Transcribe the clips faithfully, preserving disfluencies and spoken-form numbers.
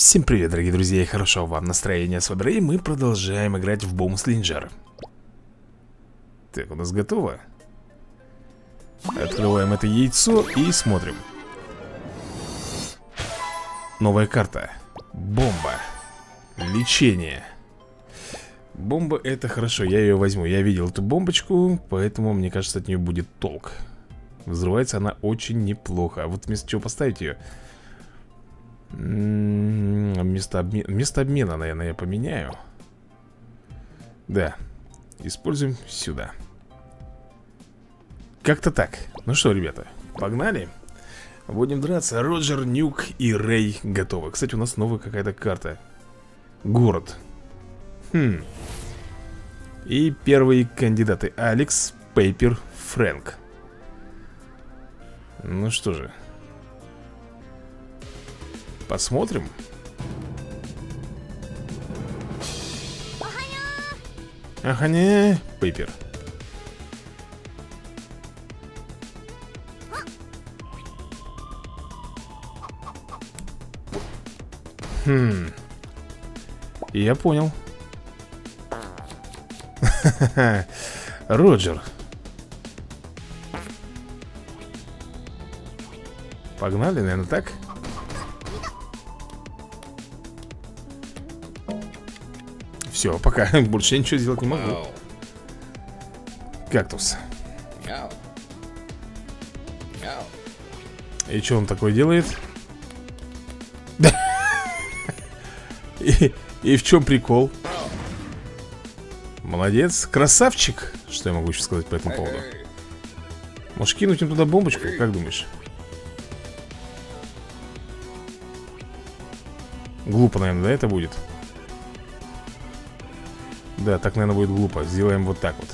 Всем привет, дорогие друзья, и хорошего вам настроения. С вами Рэй, мы продолжаем играть в Boom Slinger. Так, у нас готово. Открываем это яйцо и смотрим. Новая карта. Бомба. Лечение. Бомба — это хорошо, я ее возьму. Я видел эту бомбочку, поэтому, мне кажется, от нее будет толк. Взрывается она очень неплохо. А вот вместо чего поставить ее? Место обмена, место обмена, наверное, я поменяю. Да. Используем сюда. Как-то так. Ну что, ребята, погнали. Будем драться. Роджер, Нюк и Рэй готовы. Кстати, у нас новая какая-то карта. Город. Хм. И первые кандидаты: Алекс, Пейпер, Фрэнк. Ну что же, посмотрим. Ага, не, Пейпер. Хм. Я понял. Роджер. Погнали, наверное, так. Все, пока. Больше я ничего сделать не могу. Кактус. И что он такое делает? И, и в чем прикол? Молодец, красавчик. Что я могу еще сказать по этому поводу? Можешь кинуть им туда бомбочку, как думаешь? Глупо, наверное, да, это будет? Да, так, наверное, будет глупо. Сделаем вот так вот.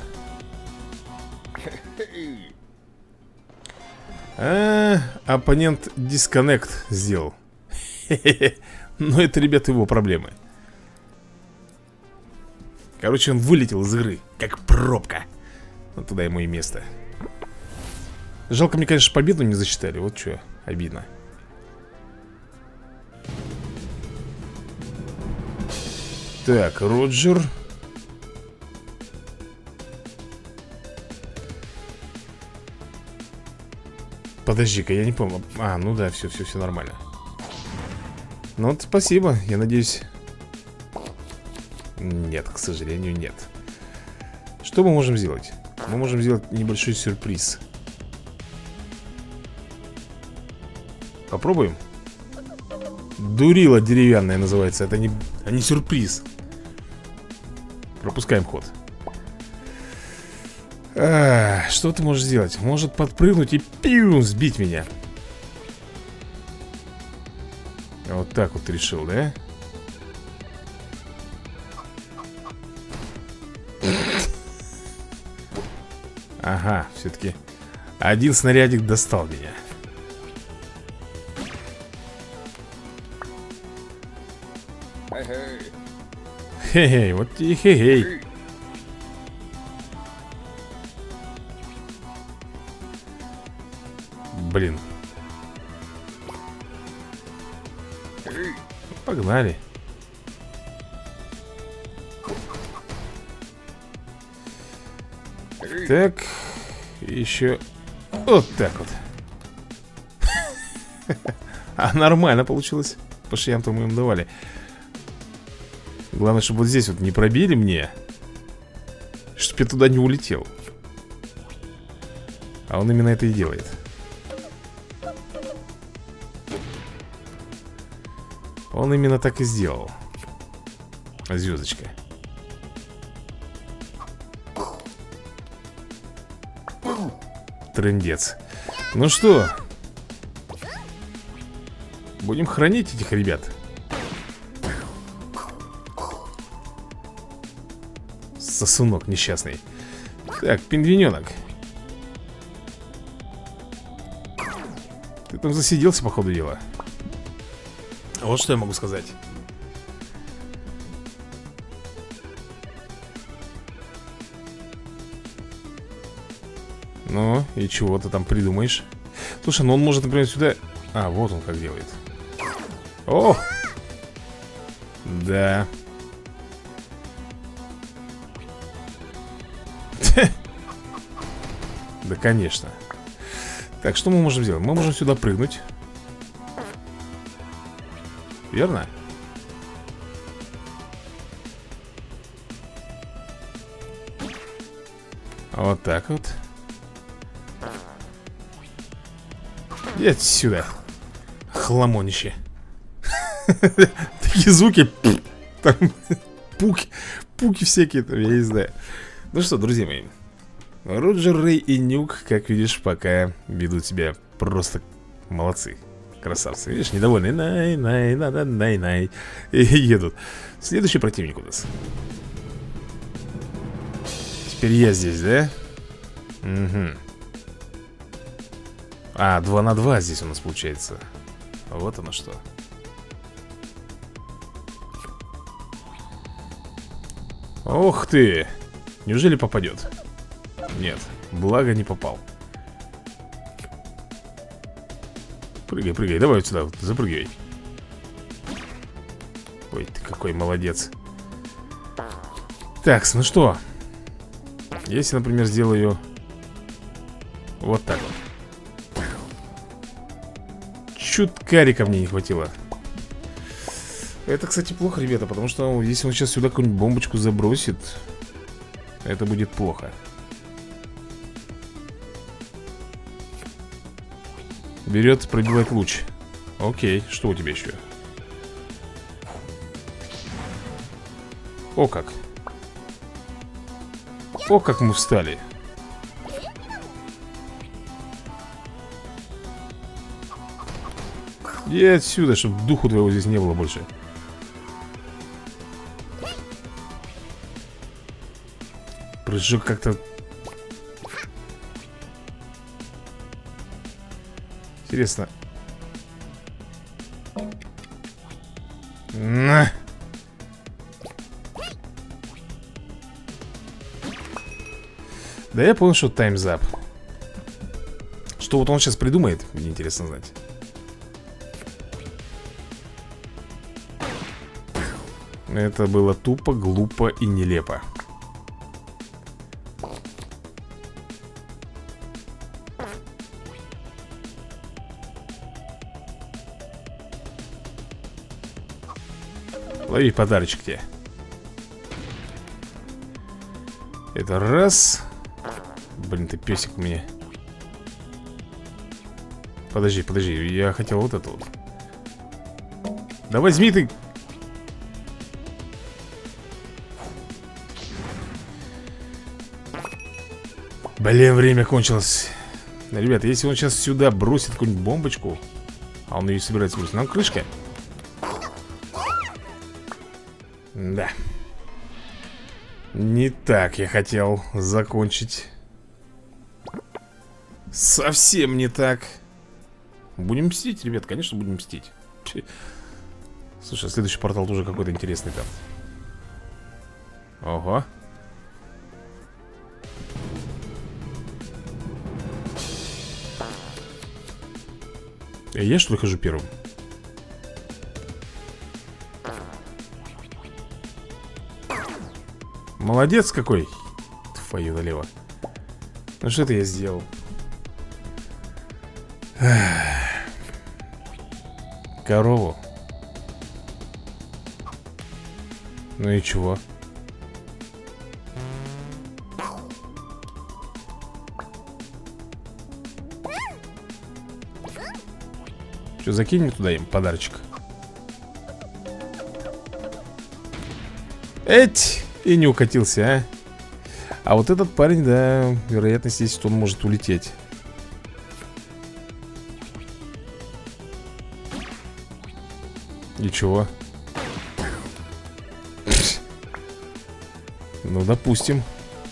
А, оппонент дисконнект сделал. Но это, ребята, его проблемы. Короче, он вылетел из игры, как пробка. Вот туда ему и место. Жалко, мне, конечно, победу не засчитали. Вот что, обидно. Так, Роджер. Подожди-ка, я не помню. А, ну да, все, все, все нормально. Ну вот, спасибо, я надеюсь. Нет, к сожалению, нет. Что мы можем сделать? Мы можем сделать небольшой сюрприз. Попробуем. Дурила деревянная называется. Это не, а не сюрприз. Пропускаем ход. А, что ты можешь сделать? Может подпрыгнуть и пиу, сбить меня. Вот так вот ты решил, да? Ага, все-таки один снарядик достал меня. Хе-хей, вот и хе-хей. Блин. Погнали. Так, еще вот так вот. А нормально получилось. По шиям-то мы им давали. Главное, чтобы вот здесь вот не пробили мне, чтобы я туда не улетел. А он именно это и делает. Он именно так и сделал. Звездочка. Трындец. Ну что, будем хранить этих ребят. Сосунок несчастный. Так, пингвиненок. Ты там засиделся, по ходу дела. Вот что я могу сказать. Ну, и чего ты там придумаешь? Слушай, ну он может, например, сюда... А, вот он как делает. О! Да. Да, конечно. Так, что мы можем сделать? Мы можем сюда прыгнуть. Верно? Вот так вот. И отсюда. Хламонище. Такие звуки. Там пуки. Пуки всякие, я не знаю. Ну что, друзья мои, Роджер, Рэй и Нюк, как видишь, пока ведут себя просто молодцы. Красавцы, видишь, недовольные. Най, най, най, най, най, най. И едут. Следующий противник у нас. Теперь я здесь, да? Угу. А, два на два здесь у нас получается. Вот оно что. Ох ты! Неужели попадет? Нет, благо не попал. Прыгай, прыгай, давай вот сюда, вот, запрыгивай. Ой, ты какой молодец. Так, ну что? Если, например, сделаю вот так вот. Чуткарика мне не хватило. Это, кстати, плохо, ребята, потому что если он сейчас сюда какую-нибудь бомбочку забросит, это будет плохо. Берет, пробивает луч. Окей, что у тебя еще? О как. О как мы встали. И отсюда, чтобы духу твоего здесь не было больше. Прыжок как-то... Интересно. На. Да я понял, что time's up. Что вот он сейчас придумает, мне интересно знать. Это было тупо, глупо и нелепо. Лови подарочек тебе. Это раз. Блин, ты песик у меня. Подожди, подожди, я хотел вот это вот. Да возьми ты. Блин, время кончилось. Ребята, если он сейчас сюда бросит какую-нибудь бомбочку, а он ее собирается бросить, нам крышка. Да. Не так я хотел закончить. Совсем не так. Будем мстить, ребят, конечно, будем мстить. Слушай, следующий портал тоже какой-то интересный там. Ого. Я что ли хожу первым? Молодец какой. Твою налево. Ну что это я сделал? Корову. Ну и чего? Что, закинь мне туда им подарочек? Эть! И не укатился, а? А вот этот парень, да, вероятность есть, что он может улететь. И чего? Ну, допустим.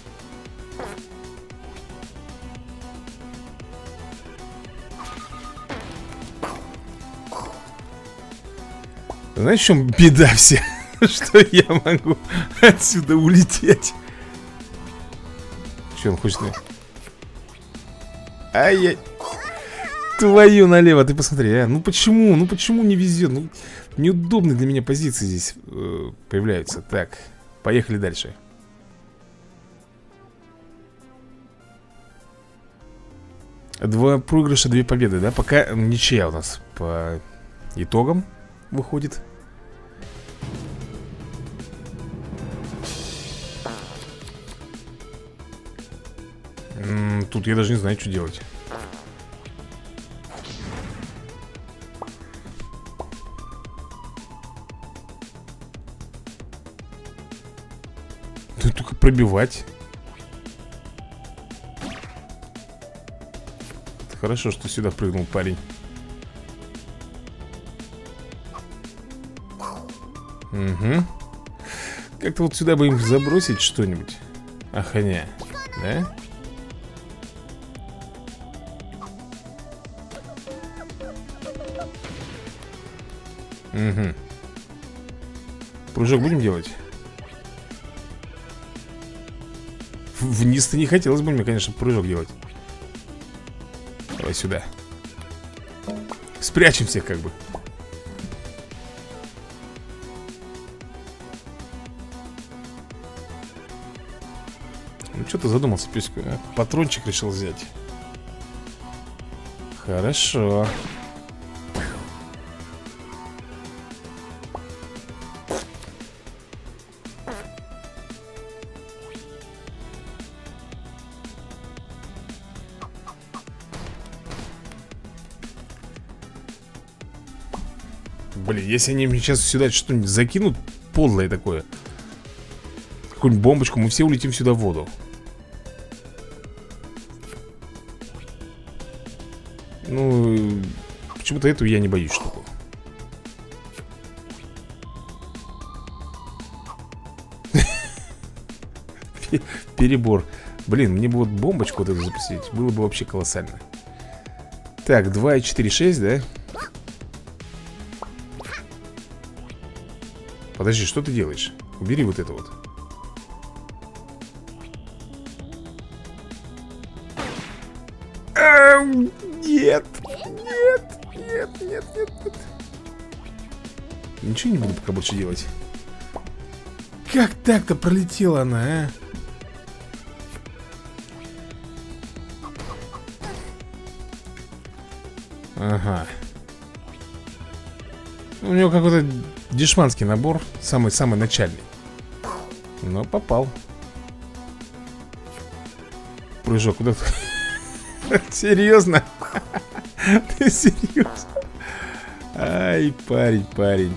Знаешь, в чем беда вся? Что я могу отсюда улететь. Что он хочет? Ай-яй. Твою налево, ты посмотри, а. Ну почему, ну почему не везет? Ну, неудобные для меня позиции здесь э, появляются. Так, поехали дальше. Два проигрыша, две победы, да? Пока ничья у нас по итогам выходит. М-м, тут я даже не знаю, что делать. Тут только пробивать. Хорошо, что сюда прыгнул парень. Угу. Как-то вот сюда бы им забросить что-нибудь. Аханя, да? Угу. Прыжок будем делать? Вниз-то не хотелось бы мне, конечно, прыжок делать. Давай сюда. Спрячемся как бы. Ну что ты задумался, песик? А? Патрончик решил взять. Хорошо. Блин, если они мне сейчас сюда что-нибудь закинут подлое такое, какую-нибудь бомбочку, мы все улетим сюда в воду. Ну, почему-то этого я не боюсь штуку. Перебор. Блин, мне бы вот бомбочку вот эту запустить, было бы вообще колоссально. Так, два и четыре, шесть, да? Подожди, что ты делаешь? Убери вот это вот. А, нет, нет, нет, нет, нет, нет. Ничего не буду пока больше делать. Как так-то пролетела она, а? Ага. У него какой-то дешманский набор. Самый-самый начальный. Но попал. Прыжок куда-то. Серьезно? Ты серьезно? Ай, парень, парень.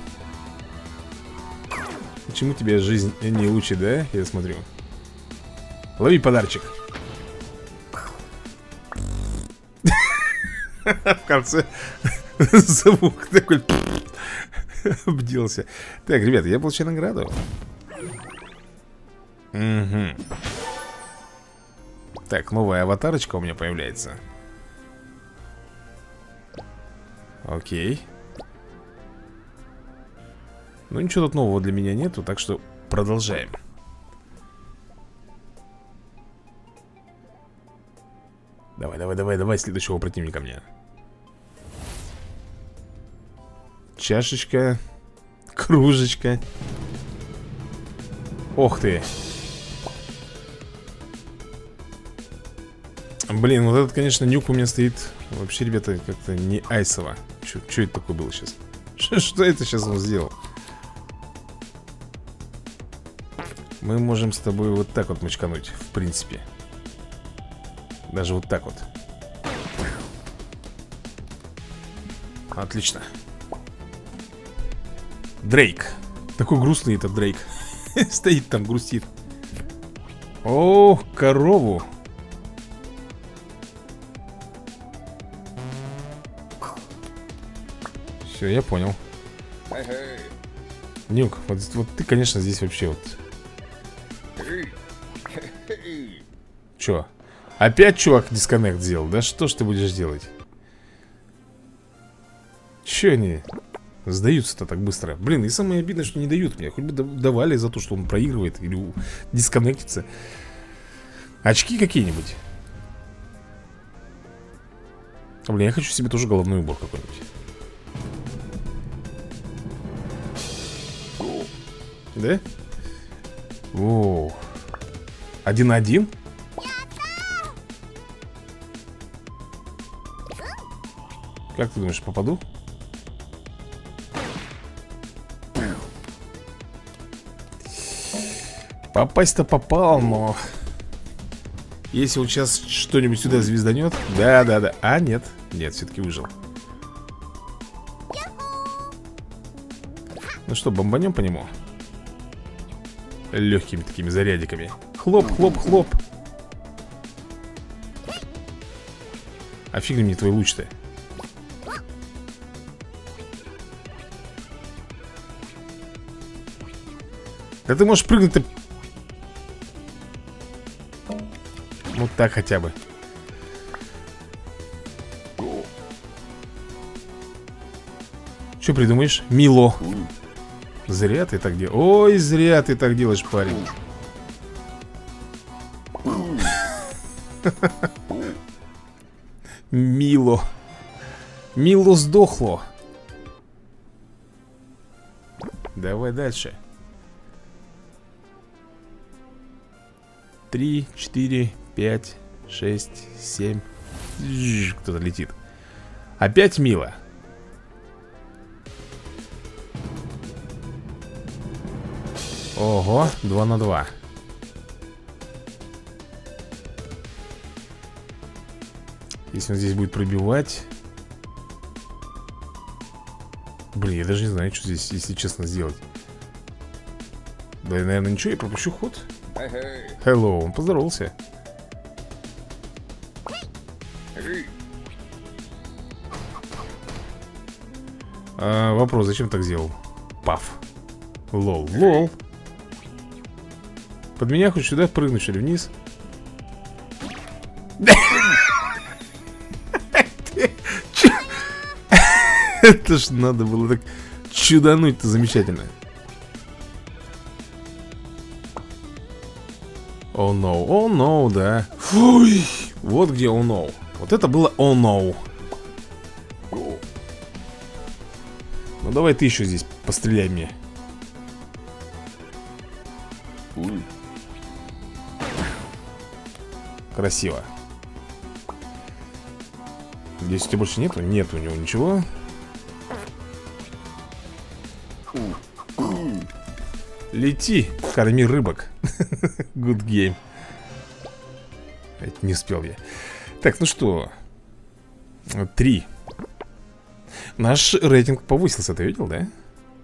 Почему тебя жизнь не учит, да? Я смотрю. Лови подарочек. В конце звук такой обделся. Так, ребята, я получаю награду. Угу. Так, новая аватарочка у меня появляется. Окей. Ну ничего тут нового для меня нету, так что продолжаем. Давай, давай, давай, давай следующего противника мне. Чашечка. Кружечка. Ох ты. Блин, вот этот, конечно, нюк у меня стоит. Вообще, ребята, как-то не айсово. Что это такое было сейчас? Что это сейчас он сделал? Мы можем с тобой вот так вот мочкануть, в принципе. Даже вот так вот. Отлично. Дрейк. Такой грустный этот Дрейк. Стоит там, грустит. О, корову. Все, я понял. Нюк, вот, вот ты, конечно, здесь вообще вот. Че? Опять чувак дисконнект сделал? Да что ж ты будешь делать? Че они сдаются-то так быстро? Блин, и самое обидное, что не дают мне. Хоть бы давали за то, что он проигрывает или дисконнектится. Очки какие-нибудь. А, блин, я хочу себе тоже головной убор какой-нибудь. Да? О, один на один? Как ты думаешь, попаду? Попасть-то попал, но... Если вот сейчас что-нибудь сюда звезданет... Да-да-да. А, нет. Нет, все-таки выжил. Ну что, бомбанем по нему? Легкими такими зарядиками. Хлоп, хлоп, хлоп. А фиг мне твой луч-то. Да ты можешь прыгнуть-то. Вот так хотя бы. Что придумаешь? Мило. Зря ты так делаешь. Ой, зря ты так делаешь, парень. Мило. Мило сдохло. Давай дальше. Три, четыре, пять, шесть, семь. Кто-то летит. Опять Мила. Ого, два на два. Если он здесь будет пробивать. Блин, я даже не знаю, что здесь, если честно, сделать. Да, наверное, ничего, я пропущу ход. Hello, он поздоровался. а, Вопрос, зачем так сделал? Паф. Лол, лол. Под меня хоть сюда прыгнуть, что ли, вниз? Это ж надо было так чудануть-то замечательно. О, oh no, о, oh no, да. Фуй, вот где о oh no. Вот это было о oh no. Ну давай ты еще здесь постреляй мне. Красиво. Здесь у тебя больше нету? Нет у него ничего. Лети, корми рыбок. Good game. Не успел я. Так, ну что, три. Наш рейтинг повысился, ты видел, да?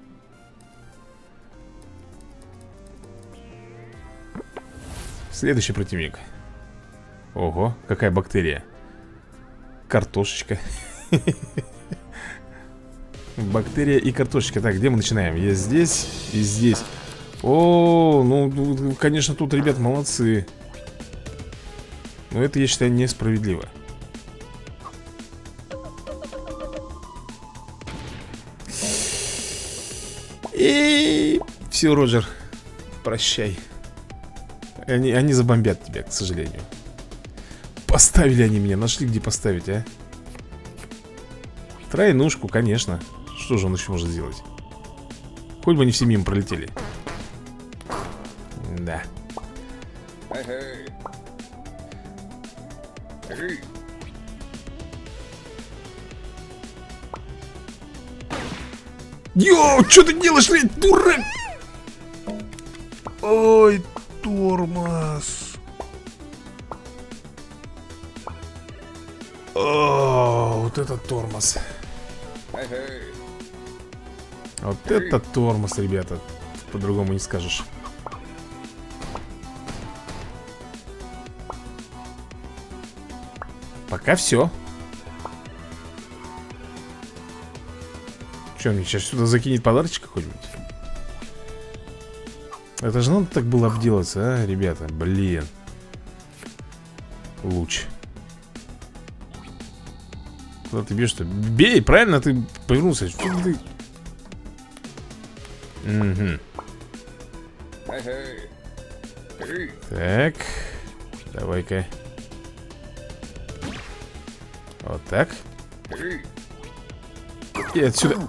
Следующий противник. Ого, какая бактерия. Картошечка. Бактерия и картошечка. Так, где мы начинаем? Я здесь и здесь. О, ну, конечно, тут ребят молодцы. Но это, я считаю, несправедливо. И все, Роджер, прощай. Они, они забомбят тебя, к сожалению. Поставили они меня, нашли где поставить, а? Тройнушку, конечно. Что же он еще может сделать? Хоть бы они все мимо пролетели. Да. Йоу, что ты делаешь, блядь, дурак? Ой, тормоз. О, вот это тормоз. Вот это тормоз, ребята. По-другому не скажешь. Пока все. Че, мне сейчас сюда закинет подарочек какой-нибудь? Это же надо так было обделаться, а, ребята? Блин. Луч. Куда ты бьешь-то? Бей, правильно ты повернулся. Что ты? Угу. Так. Давай-ка. Вот так. И отсюда.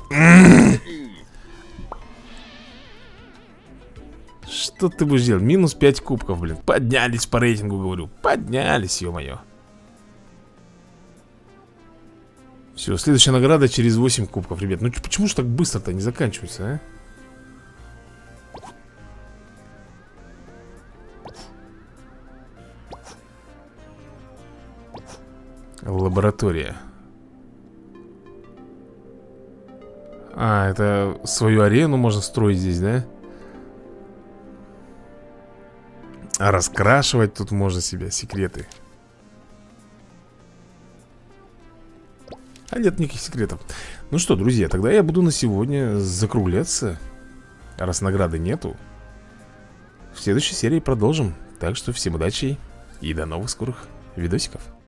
Что ты будешь делать? Минус пять кубков, блин. Поднялись по рейтингу, говорю. Поднялись, ё-моё. Все, следующая награда через восемь кубков, ребят. Ну почему же так быстро-то не заканчивается, а? Лаборатория. А, это свою арену можно строить здесь, да? А раскрашивать тут можно себя, секреты. А нет никаких секретов. Ну что, друзья, тогда я буду на сегодня закругляться. Раз награды нету. В следующей серии продолжим. Так что всем удачи и до новых скорых видосиков.